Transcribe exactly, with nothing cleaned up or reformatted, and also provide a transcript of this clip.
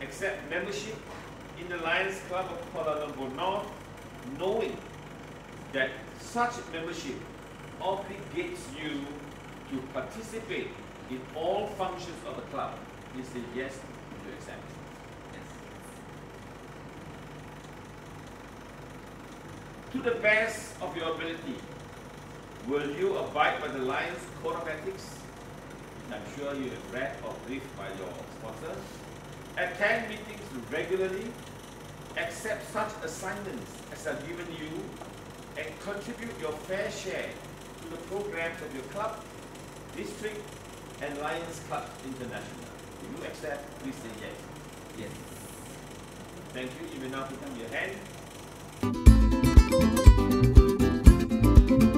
accept membership in the Lions Club of Kuala Lumpur North, knowing that such membership obligates you to participate in all functions of the club? Please say yes to accept. Yes. To the best of your ability, will you abide by the Lions Code of Ethics? I'm sure you have read or briefed by your sponsors. Attend meetings regularly, accept such assignments as are given you, and contribute your fair share to the programs of your club, district, and Lions Club International. Do you accept? Please say yes. Yes. Thank you. You may now put down your hand.